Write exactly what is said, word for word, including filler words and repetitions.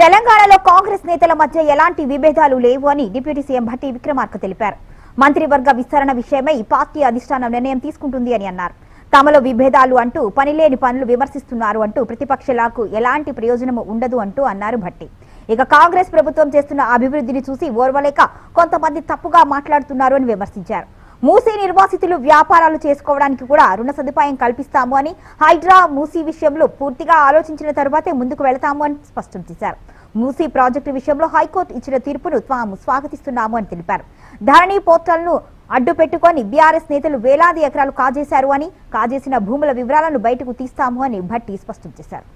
తెలంగాణలో కాంగ్రెస్ నేతల మధ్య ఎలాంటి విభేదాలు లేవు అని డిప్యూటీ సీఎం భట్టి విక్రమార్క తెలిపారు. మంత్రివర్గ విస్తరణ విషయమై పార్టీ అధిష్టానం నిర్ణయం తీసుకుంటుంది అని అన్నారు. తమలో విభేదాలు అంటూ పనిలేని పనులు విమర్శిస్తున్నారు అంటూ ప్రతిపక్షాలకు ఎలాంటి ప్రయోజనం ఉండదు అంటూ అన్నారు భట్టి. ఇక కాంగ్రెస్ ప్రభుత్వం చేస్తున్న అభివృద్ధిని చూసి ఓర్వలేక కొంతమంది తప్పుగా మాట్లాడుతున్నారు అని విమర్శించారు. మూసీ నిర్వాసితులు వ్యాపారాలు చేసుకోవడానికి కూడా రుణ సదుపాయం కల్పిస్తాము అని, హైడ్రా మూసీ విషయంలో పూర్తిగా ఆలోచించిన తరువాతే ముందుకు వెళతాము అని స్పష్టం చేశారు. మూసీ ప్రాజెక్టు విషయంలో హైకోర్టు ఇచ్చిన తీర్పును తాము స్వాగతిస్తున్నాము అని తెలిపారు. ధరణి పోర్టల్ను అడ్డు పెట్టుకొని బీఆర్ఎస్ నేతలు వేలాది ఎకరాలు కాజేశారు అని, కాజేసిన భూముల వివరాలను బయటకు తీస్తాము అని భట్టి స్పష్టం చేశారు.